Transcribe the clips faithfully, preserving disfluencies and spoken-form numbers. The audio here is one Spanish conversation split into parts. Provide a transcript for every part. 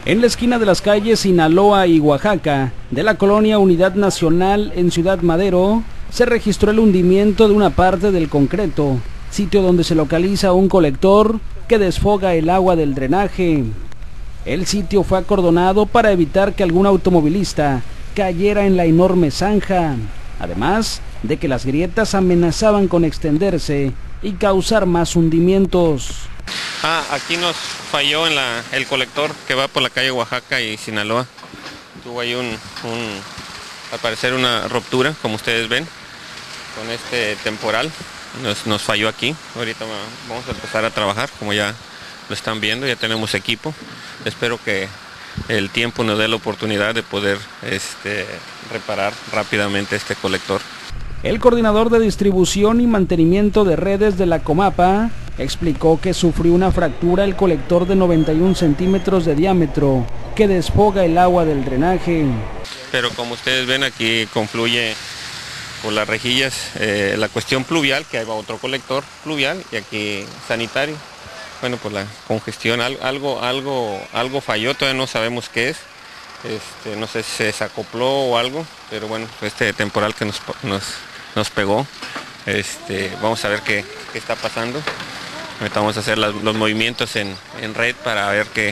En la esquina de las calles Sinaloa y Oaxaca, de la colonia Unidad Nacional en Ciudad Madero, se registró el hundimiento de una parte del concreto, sitio donde se localiza un colector que desfoga el agua del drenaje. El sitio fue acordonado para evitar que algún automovilista cayera en la enorme zanja, además de que las grietas amenazaban con extenderse y causar más hundimientos. Ah, aquí nos falló en la, el colector que va por la calle Oaxaca y Sinaloa. Tuvo ahí un, un, al parecer una ruptura, como ustedes ven, con este temporal. Nos, nos falló aquí. Ahorita vamos a empezar a trabajar, como ya lo están viendo, ya tenemos equipo. Espero que el tiempo nos dé la oportunidad de poder este, reparar rápidamente este colector. El coordinador de distribución y mantenimiento de redes de la Comapa explicó que sufrió una fractura el colector de noventa y un centímetros de diámetro que desfoga el agua del drenaje. Pero como ustedes ven, aquí confluye por las rejillas eh, la cuestión pluvial, que ahí va otro colector pluvial y aquí sanitario. Bueno, pues la congestión, algo, algo, algo falló, todavía no sabemos qué es. Este, no sé si se desacopló o algo, pero bueno, este temporal que nos, nos, nos pegó, este, vamos a ver qué, qué está pasando. Ahorita vamos a hacer las, los movimientos en, en red para ver qué,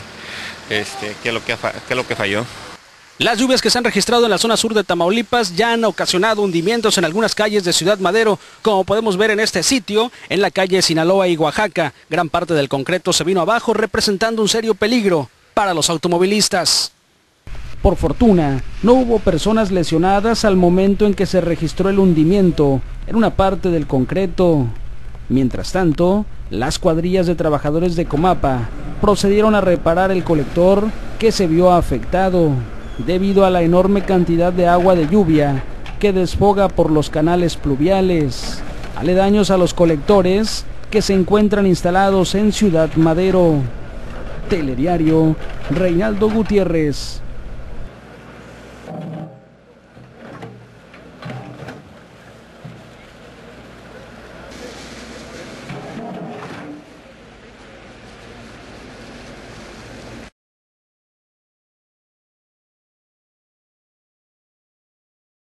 este, qué, es lo que, qué es lo que falló. Las lluvias que se han registrado en la zona sur de Tamaulipas ya han ocasionado hundimientos en algunas calles de Ciudad Madero, como podemos ver en este sitio, en la calle Sinaloa y Oaxaca. Gran parte del concreto se vino abajo, representando un serio peligro para los automovilistas. Por fortuna, no hubo personas lesionadas al momento en que se registró el hundimiento en una parte del concreto. Mientras tanto, las cuadrillas de trabajadores de Comapa procedieron a reparar el colector que se vio afectado debido a la enorme cantidad de agua de lluvia que desfoga por los canales pluviales, aledaños a los colectores que se encuentran instalados en Ciudad Madero. Telediario, Reinaldo Gutiérrez.